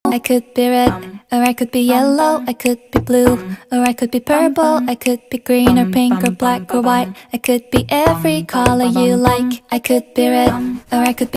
I could be red, or I could be yellow, I could be blue, or I could be purple, I could be green or pink or black or white. I could be every color you like. I could be red, or I could be